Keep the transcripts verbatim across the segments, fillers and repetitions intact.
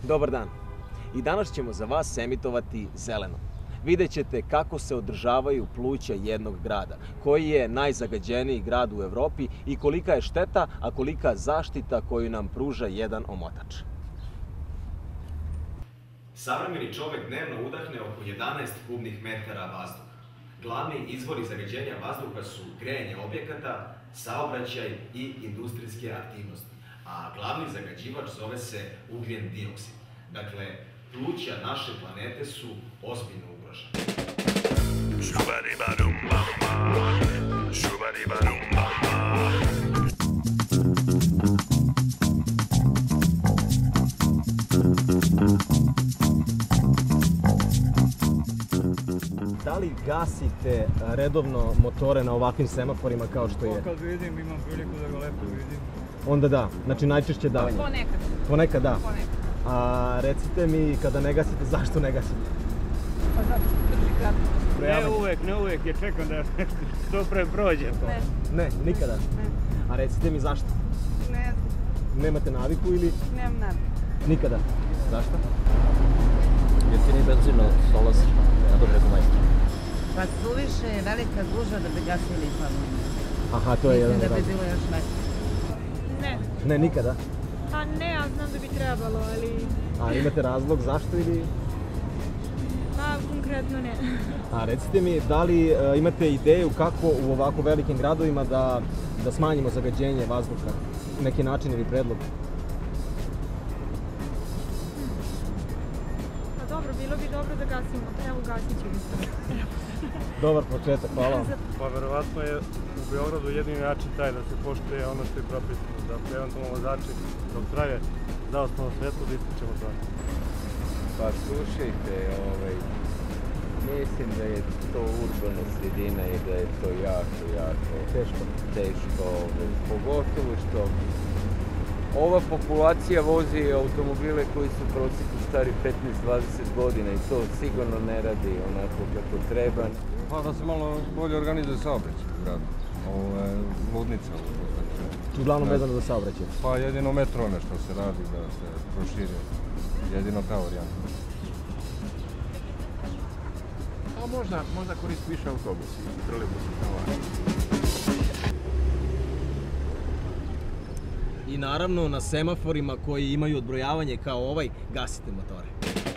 Dobar dan. I danas ćemo za vas emitovati zeleno. Vidjet ćete kako se održavaju pluća jednog grada, koji je najzagađeniji grad u Evropi i kolika je šteta, a kolika zaštita koju nam pruža jedan omotač. Savremeni čovek dnevno udahne oko jedanaest kubnih metara vazduha. Glavni izvori zagađenja vazduha su grejanje objekata, saobraćaj i industrijske aktivnosti. A glavni zagađivač zove se ugljen dioksid. Dakle, pluća naše planete su ozbiljno ugrožena. Da li gasite redovno motore na ovakvim semaforima kao što je? Kad vidim, imam priliku da ga lepo vidim. Onda da, znači najčešće da. Ponekad. Ponekad da. Ponekad. A recite mi, kada ne gasite, zašto ne gasite? Pa zato što drži kratko. Ne uvek, ne uvek, jer čekam da što pre prođe. Ne. Ne, nikada? Ne. A recite mi zašto? Ne znam. Nemate naviku ili? Nemam naviku. Nikada? Zašto? Jeftini benzin od Solasa na Dobreku majstora. Pa suviše je velika gužva da bi gasili pamet. Aha, to je jedan Mislim da bi razlog. bilo još lakše. Ne. Ne, nikada? Pa ne, ja znam da bi trebalo, ali... A imate razlog zašto ili? Pa konkretno ne. A recite mi, da li e, imate ideju kako u ovako velikim gradovima da, da smanjimo zagađenje vazduha? Neki način ili predlog? Pa dobro, bilo bi dobro da gasimo. Evo, gasit ćemo. Dobar početak, hvala vam. Pa verovatno je u Beogradu jedini način taj da se poštuje ono što je propisano. Da eventualno vozači dok traje zaostalo svetlo da ističemo to. Pa slušajte, ovaj, mislim da je to urbana sredina i da je to jako, jako Teško. teško. Ovaj, pogotovo što ova populacija vozi automobile koji su u prosjeku stari petnaest do dvadeset godina i to sigurno ne radi onako kako treba. Pa da se malo bolje organizuje saobraćaj u gradu. Ovo je ludnica. Uglavnom vezano za saobraćaj. Pa jedino metro nešto se radi da se proširi. Jedino ta varijanta. A možda, možda koristi više autobusi i trolejbusi tramvaji. I naravno na semaforima koji imaju odbrojavanje kao ovaj, gasite motore.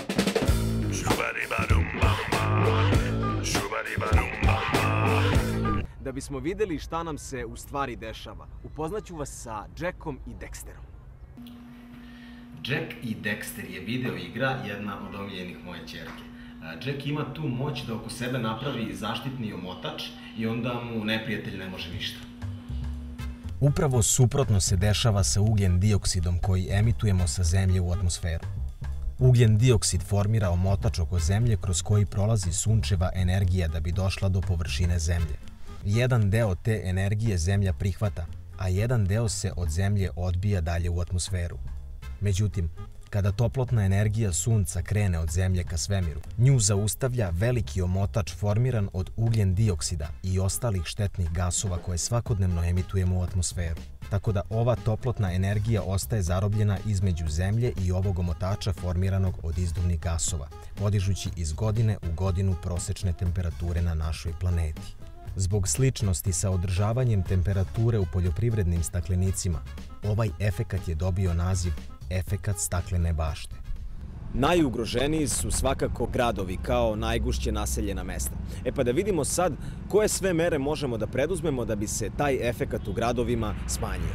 Da bismo videli šta nam se u stvari dešava, upoznaću vas sa Jackom i Dexterom. Jack i Dexter je video igra, jedna od omiljenih moje ćerke. Jack ima tu moć da oko sebe napravi zaštitni omotač i onda mu neprijatelj ne može ništa. Upravo suprotno se dešava sa ugljen dioksidom koji emitujemo sa Zemlje u atmosferu. Ugljen dioksid formira omotač oko Zemlje kroz koji prolazi sunčeva energija da bi došla do površine Zemlje. Jedan deo te energije Zemlja prihvata, a jedan deo se od Zemlje odbija dalje u atmosferu. Međutim, kada toplotna energija Sunca krene od Zemlje ka svemiru, nju zaustavlja veliki omotač formiran od ugljen dioksida i ostalih štetnih gasova koje svakodnevno emitujemo u atmosferu. Tako da ova toplotna energija ostaje zarobljena između Zemlje i ovog omotača formiranog od izduvnih gasova, podižući iz godine u godinu prosečne temperature na našoj planeti. Zbog sličnosti sa održavanjem temperature u poljoprivrednim staklenicima, ovaj efekat je dobio naziv efekat staklene bašte. Najugroženiji su svakako gradovi kao najgušće naseljena mesta. E pa da vidimo sad koje sve mere možemo da preduzmemo da bi se taj efekat u gradovima smanjio.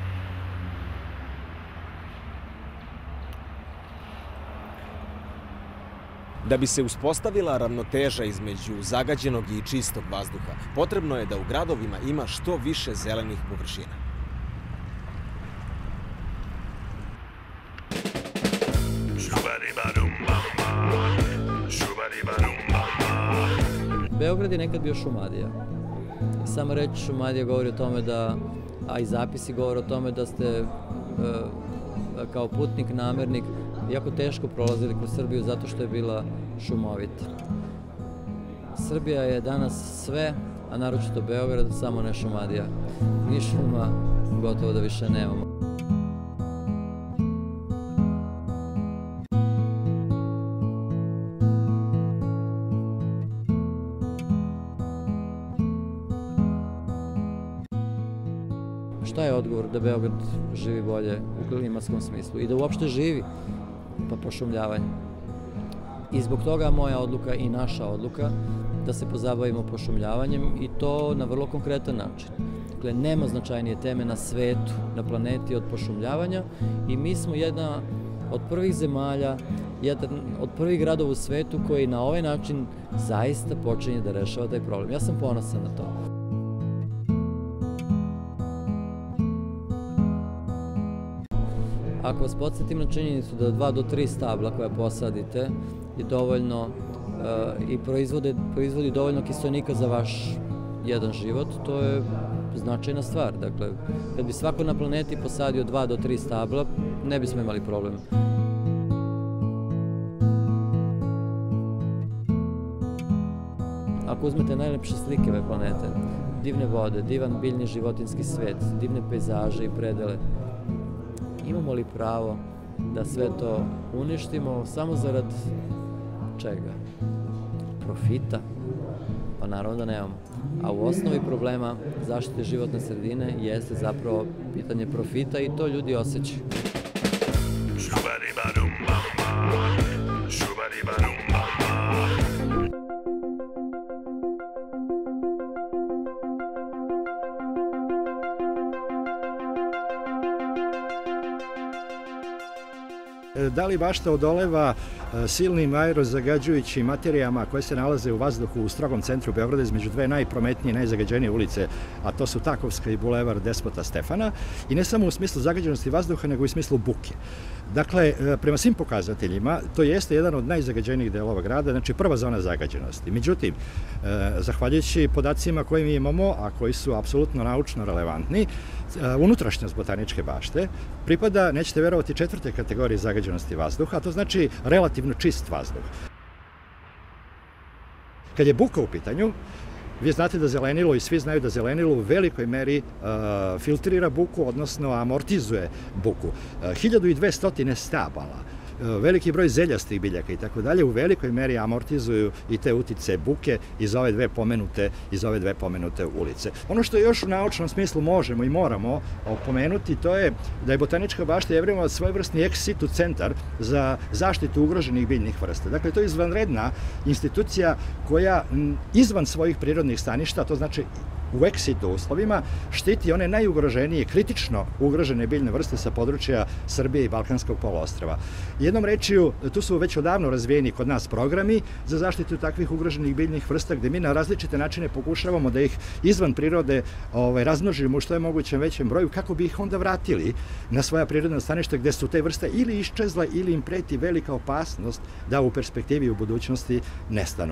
Da bi se uspostavila ravnoteža između zagađenog i čistog vazduha, potrebno je da u gradovima ima što više zelenih površina. Beograd je nekad bio Šumadija. I sama reč Šumadija govori o tome da, a i zapisi govore o tome da ste e, kao putnik, namernik, jako teško prolazili kroz Srbiju zato što je bila šumovita. Srbija je danas sve, a naročito Beograd, samo ne Šumadija. Ni šuma gotovo da više nemamo. šta je odgovor da Beograd živi bolje u klimatskom smislu i da uopšte živi? Pa pošumljavanje. I zbog toga moja odluka i naša odluka da se pozabavimo pošumljavanjem i to na vrlo konkretan način. Dakle, nema značajnije teme na svetu, na planeti od pošumljavanja i mi smo jedna od prvih zemalja, jedan od prvih gradova u svetu koji na ovaj način zaista počinje da rešava taj problem. Ja sam ponosan na to. Ako vas podsjetim na činjenicu da dva do tri stabla koja posadite je dovoljno i proizvodi dovoljno kiseonika za vaš jedan život, to je značajna stvar. Dakle, kad bi svako na planeti posadio dva do tri stabla, ne bismo imali problem. Ako uzmete najlepše slike ove planete, divne vode, divan biljni životinjski svet, divne pejzaže i predele, imamo li pravo da sve to uništimo samo zarad čega? Profita? Pa naravno da nemamo. A u osnovi problema zaštite životne sredine jeste zapravo pitanje profita i to ljudi osjećaju. Da li bašta odoleva silnim aerozagađujućim materijama koje se nalaze u vazduhu u strogom centru Beograda između dve najprometnije i najzagađenije ulice, a to su Takovska i Bulevar Despota Stefana, i ne samo u smislu zagađenosti vazduha, nego i u smislu buke. Dakle, prema svim pokazateljima, to jeste jedan od najzagađenijih delova grada, znači prva zona zagađenosti. Međutim, zahvaljujući podacima koje mi imamo, a koji su apsolutno naučno relevantni, unutrašnjost Botaničke bašte pripada, nećete verovati, četvrte kategorije zagađenosti vazduha, a to znači relativno čist vazduh. Kad je buka u pitanju, vi znate da zelenilo, i svi znaju da zelenilo u velikoj meri filtrira buku, odnosno amortizuje buku. hiljadu dvesta stabala, veliki broj zeljastih biljaka i tako dalje u velikoj meri amortizuju i te utice buke iz ove dve pomenute, iz ove dve pomenute ulice. Ono što još u naučnom smislu možemo i moramo opomenuti, to je da je Botanička bašta Jevrejima svojevrsni ex situ centar za zaštitu ugroženih biljnih vrsta. Dakle, to je izvanredna institucija koja izvan svojih prirodnih staništa, to znači u ex situ uslovima, štiti one najugroženije, kritično ugrožene biljne vrste sa područja Srbije i Balkanskog poluostrva. Jednom rečju, tu su već odavno razvijeni kod nas programi za zaštitu takvih ugroženih biljnih vrsta, gde mi na različite načine pokušavamo da ih izvan prirode razmnožimo u što je mogućem većem broju, kako bi ih onda vratili na svoja prirodna staništa gde su te vrste ili iščezle ili im preti velika opasnost da u perspektivi u budućnosti nestanu.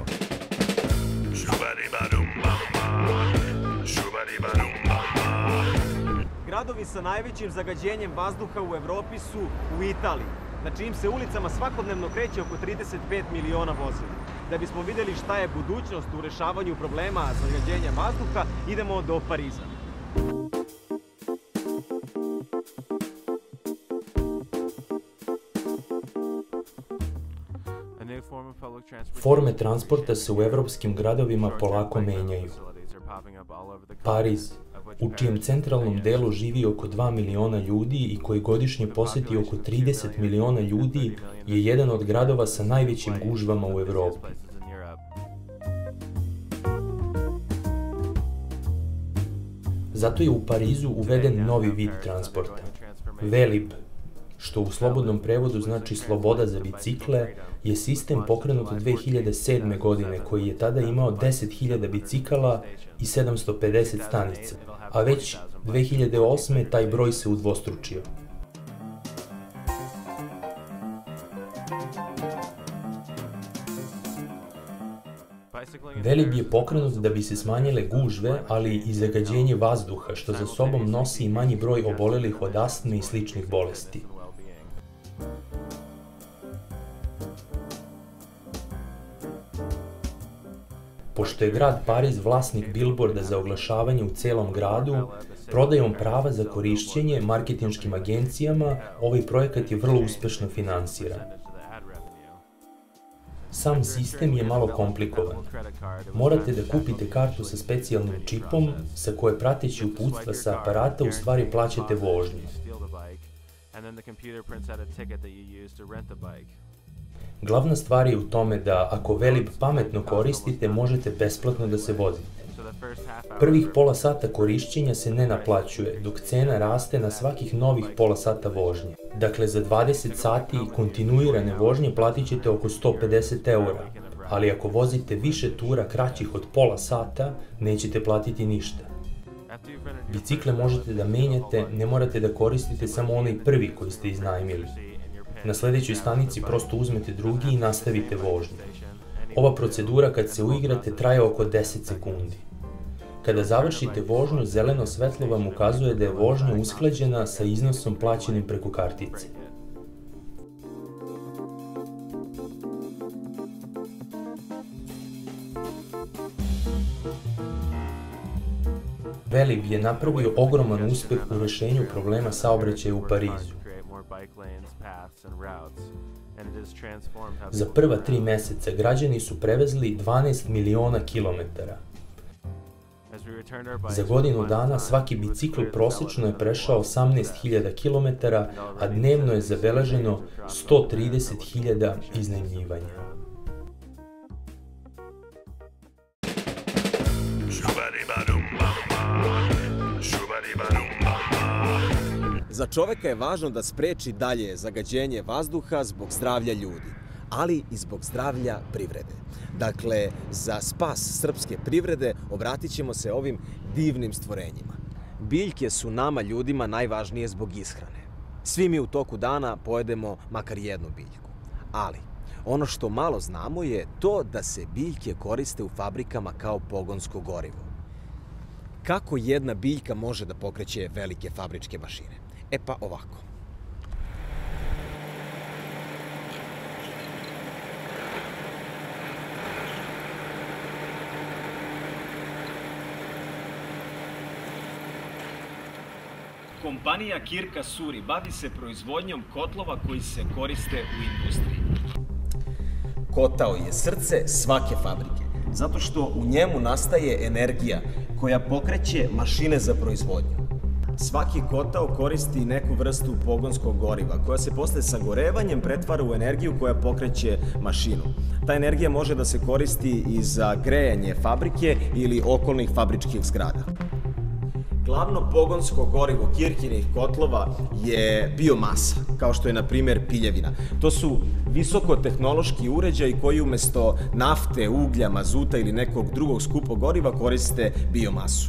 Gradovi sa najvećim zagađenjem vazduha u Evropi su u Italiji, na čijim se ulicama svakodnevno kreće oko trideset pet miliona vozila. Da bismo vidjeli šta je budućnost u rešavanju problema zagađenja vazduha, idemo do Pariza. Forme transporta se u evropskim gradovima polako menjaju. Pariz, u čijem centralnom delu živi oko dva miliona ljudi i koji godišnje poseti oko trideset miliona ljudi, je jedan od gradova sa najvećim gužvama u Evropi. Zato je u Parizu uveden novi vid transporta, Velib, što u slobodnom prevodu znači sloboda za bicikle, je sistem pokrenut dve hiljade sedme. godine, koji je tada imao deset hiljada bicikala i sedamsto pedeset stanica, a već dve hiljade osme. taj broj se udvostručio. Velib je pokrenut da bi se smanjile gužve, ali i zagađenje vazduha, što za sobom nosi i manji broj obolelih od astme i sličnih bolesti. Pošto je grad Pariz vlasnik bilborda za oglašavanje u celom gradu, prodajom prava za korišćenje marketinškim agencijama, ovaj projekat je vrlo uspešno finansiran. sam sistem je malo komplikovan. Morate da kupite kartu sa specijalnim čipom sa koje prateći uputstva sa aparata u stvari plaćate vožnju. Glavna stvar je u tome da ako Velib pametno koristite, možete besplatno da se vozite. Prvih pola sata korišćenja se ne naplaćuje, dok cena raste na svakih novih pola sata vožnje. Dakle, za dvadeset sati kontinuirane vožnje platit ćete oko sto pedeset eura, ali ako vozite više tura kraćih od pola sata, nećete platiti ništa. Bicikle možete da menjate, ne morate da koristite samo onaj prvi koji ste iznajmili. Na sledećoj stanici prosto uzmete drugi i nastavite vožnju. Ova procedura kad se uigrate traje oko deset sekundi. Kada završite vožnju, zeleno svetlo vam ukazuje da je vožnja usklađena sa iznosom plaćenim preko kartice. Velib je napravio ogroman uspeh u rešenju problema saobraćaja u Parizu. Za prva tri meseca građani su prevezli dvanaest miliona kilometara. Za godinu dana svaki bicikl prosečno je prešao osamnaest hiljada kilometara, a dnevno je zabeleženo sto trideset hiljada iznajmljivanja. Za čoveka je važno da spreči dalje zagađenje vazduha zbog zdravlja ljudi, ali i zbog zdravlja privrede. Dakle, za spas srpske privrede obratit ćemo se ovim divnim stvorenjima. Biljke su nama ljudima najvažnije zbog ishrane. Svi mi u toku dana pojedemo makar jednu biljku. Ali, ono što malo znamo je to da se biljke koriste u fabrikama kao pogonsko gorivo. Kako jedna biljka može da pokreće velike fabričke mašine? E pa ovako. Kompanija Kirka Suri bavi se proizvodnjom kotlova koji se koriste u industriji. Kotao je srce svake fabrike, zato što u njemu nastaje energija koja pokreće mašine za proizvodnju. Svaki kotao koristi neku vrstu pogonskog goriva, koja se posle sagorevanjem pretvara u energiju koja pokreće mašinu. Ta energija može da se koristi i za grejanje fabrike ili okolnih fabričkih zgrada. Glavno pogonsko gorivo Kirkinih kotlova je biomasa, kao što je, na primer, piljevina. To su visokotehnološki uređaji koji umesto nafte, uglja, mazuta ili nekog drugog skupog goriva koriste biomasu.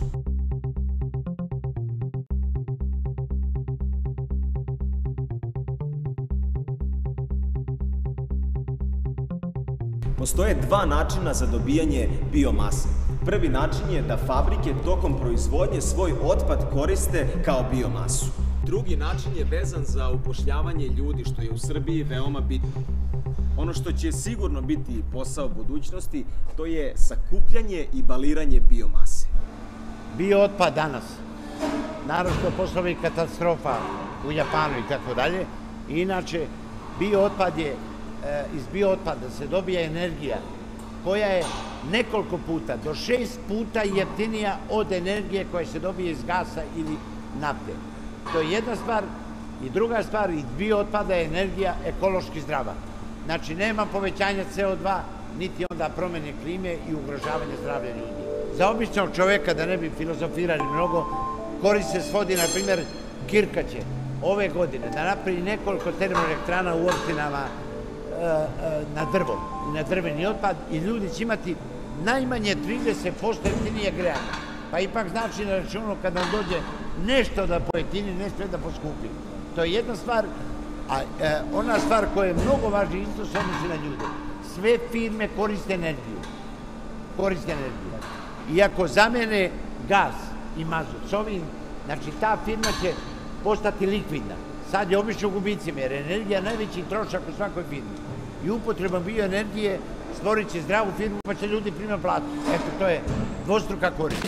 Postoje dva načina za dobijanje biomase. Prvi način je da fabrike tokom proizvodnje svoj otpad koriste kao biomasu. Drugi način je vezan za upošljavanje ljudi, što je u Srbiji veoma bitno. Ono što će sigurno biti posao budućnosti, to je sakupljanje i baliranje biomase. Biootpad danas, naravno posle ovih katastrofa u Japanu i tako dalje, inače biootpad je, iz biootpada se dobija energija koja je nekoliko puta, do šest puta jeftinija od energije koja se dobije iz gasa ili nafte. To je jedna stvar. I druga stvar, iz biootpada je energija ekološki zdrava. Znači, nema povećanja ce o dva, niti onda promene klime i ugrožavanje zdravlja ljudi. Za običnog čoveka, da ne bi filozofirali mnogo, korist se svodi, na primjer, Kirka će ove godine da napravi nekoliko termoelektrana u opštinama na drvo, na drveni otpad, i ljudi će imati najmanje trideset posto jeftinije grejanje. Pa ipak znači na računu kad nam dođe nešto da pojeftini, nešto da poskupi. To je jedna stvar, a ona stvar koja je mnogo važnija isto se odnosi na ljude. Sve firme koriste energiju. Koriste energiju. I ako zamene gas i mazut s ovim, znači ta firma će postati likvidna. Sad je obično u gubicima, jer energija je najveći trošak u svakoj firmi. I upotrebom bioenergije stvorit će zdravu firmu, pa će ljudi primati platu. Eto, to je dvostruka korist.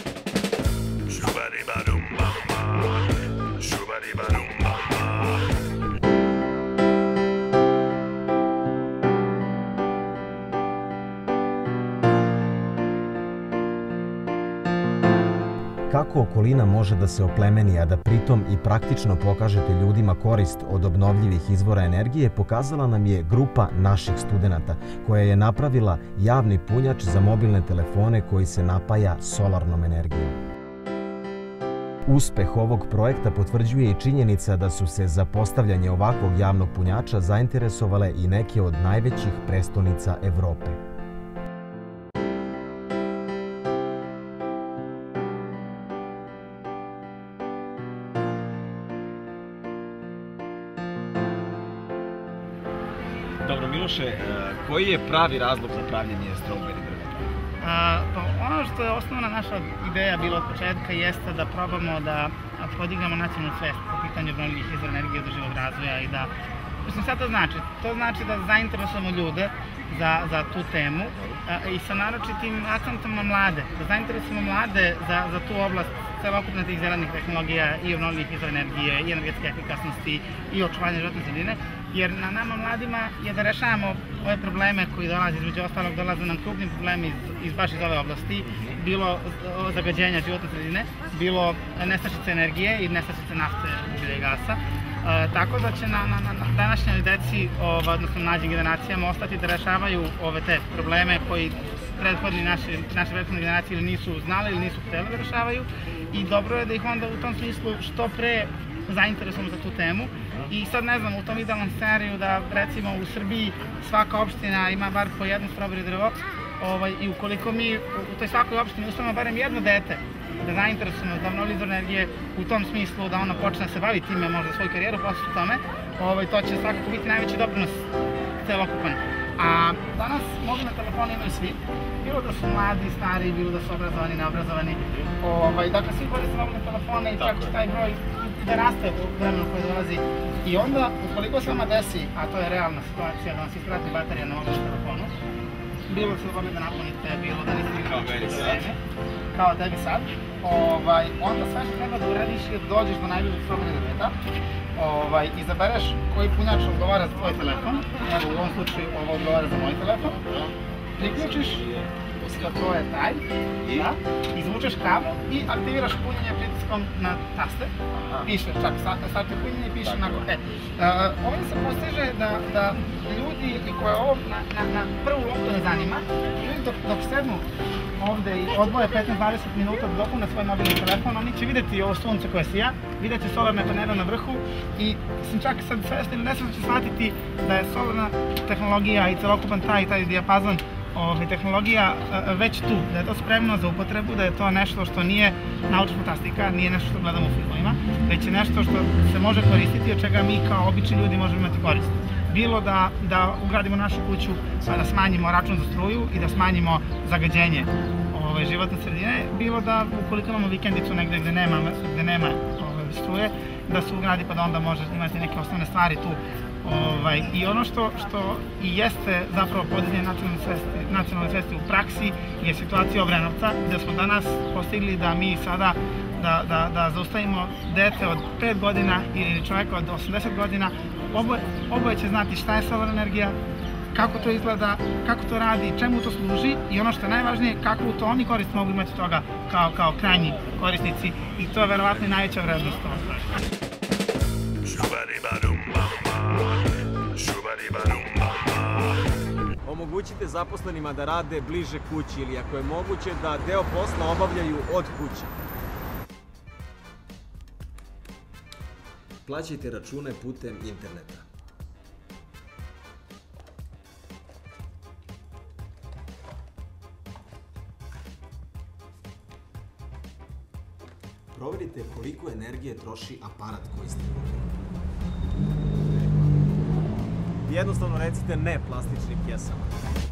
Kako okolina može da se oplemeni, a da pritom i praktično pokažete ljudima korist od obnovljivih izvora energije, pokazala nam je grupa naših studenata koja je napravila javni punjač za mobilne telefone koji se napaja solarnom energijom. Uspeh ovog projekta potvrđuje i činjenica da su se za postavljanje ovakvog javnog punjača zainteresovale i neke od najvećih prestonica Evrope. Dobro, Miloše, koji je pravi razlog za pravljenje strawberry drveta? Pa ono što je osnovna naša ideja bila od početka jeste da probamo da podignemo nacionalnu svest po pitanju obnovljivih izvora energije, održivog razvoja i da, mislim, šta to znači? To znači da zainteresujemo ljude za, za tu temu i sa naročitim akcentom na mlade, da zainteresujemo mlade za, za tu oblast celokupne tih zelenih tehnologija i obnovljivih izvora energije i energetske efikasnosti i očuvanja životne sredine, jer na nama mladima je da rešavamo ove probleme koji dolaze, između ostalog dolaze nam krupni problemi iz, iz baš iz ove oblasti, bilo zagađenja životne sredine, bilo nestašice energije i nestašice nafte, uglja i gasa. E, tako da će na, na, na današnjoj deci, ova, odnosno mlađim generacijama, ostati da rešavaju ove te probleme koji prethodni naše, naše prethodne generacije ili nisu znali ili nisu htjeli da rešavaju, i dobro je da ih onda u tom smislu što pre zainteresujemo za tu temu. I sad ne znam, u tom idealnom scenariju da recimo u Srbiji svaka opština ima bar po jedno strawberry drvo, ovaj, i ukoliko mi u toj svakoj opštini ustavimo barem jedno dete da zainteresujemo za obnovljive izvore energije u tom smislu da ona počne da se bavi time, možda svoju karijeru posle tome, ovaj, to će svakako biti najveći doprinos celokupan. A danas mobilne telefone imaju svi, bilo da su mladi, stari, bilo da su obrazovani, neobrazovani. Ovaj, dakle, svi koriste mobilne telefone i čak će taj broj da raste u vremenu koje dolazi. I onda, ukoliko se vama desi, a to je realna situacija, da vam se isprati baterija na mobilnom telefonu, bilo da se dobali da napunite, bilo da niste imali učiti vreme, kao tebi sad, ovaj, onda sve što treba da uradiš je da dođeš do najboljeg strawberry drveta, ovaj, izabereš koji punjač odgovara za tvoj telefon, evo u ovom slučaju ovo odgovara za moj telefon, priključiš, to, to je taj, da, izvučeš kabel i aktiviraš punjenje pritiskom na taste, piše, čak stavite punjenje i piše onako, e, uh, ovdje se postiže da, da ljudi koje ovo na, na, na prvu loptu ne zanima, ljudi dok, dok sednu ovde i odvoje petnaest do dvadeset minuta da dopune svoj mobilni telefon, oni će vidjeti ovo sunce koje sija, vidjet će solarne panele na vrhu i sam čak sad svesni ili nesvesno će shvatiti da je solarna tehnologija i celokupan taj, taj dijapazon Ove, tehnologija već tu, da je to spremno za upotrebu, da je to nešto što nije naučna fantastika, nije nešto što gledamo u filmovima, već je nešto što se može koristiti, od čega mi kao obični ljudi možemo imati korist. Bilo da, da ugradimo našu kuću, da smanjimo račun za struju i da smanjimo zagađenje ove, životne sredine, bilo da ukoliko imamo vikendicu negde gde nema, gde nema ove, struje, da se ugradi pa da onda može imati neke osnovne stvari tu. Ovaj, I ono što, što i jeste zapravo podizanje nacionalne svesti, nacionalne svesti u praksi je situacija Obrenovca, gde smo danas postigli da mi sada da, da, da zaustavimo dete od pet godina ili čoveka od osamdeset godina, oboje, oboje će znati šta je solarna energija, kako to izgleda, kako to radi, čemu to služi i ono što je najvažnije, kakvu to oni korist mogu imati toga kao, kao krajnji korisnici i to je verovatno i najveća vrednost toga. Omogućite zaposlenima da rade bliže kući ili ako je moguće da deo posla obavljaju od kuće. Plaćajte račune putem interneta. Proverite koliko energije troši aparat koji ste kupili. Jednostavno recite ne plastičnim kesama.